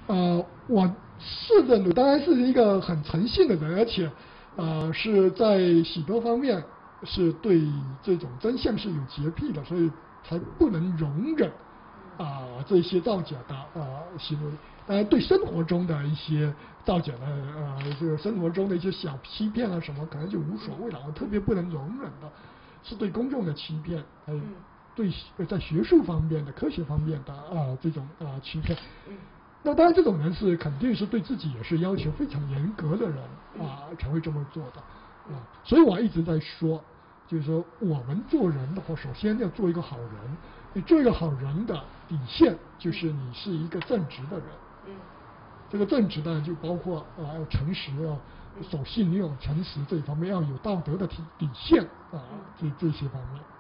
我是认为，当然是一个很诚信的人，而且，是在许多方面是对这种真相是有洁癖的，所以才不能容忍这些造假的行为。当然，对生活中的一些造假的这个生活中的一些小欺骗啊什么，可能就无所谓了。我特别不能容忍的是对公众的欺骗，还有对在学术方面的、科学方面的这种欺骗。那当然，这种人是肯定是对自己也是要求非常严格的人才会这么做的所以我一直在说，就是说我们做人的话，首先要做一个好人。你做一个好人的底线就是你是一个正直的人。这个正直呢，就包括要诚实守信用、诚实这一方面，要有道德的底线这些方面。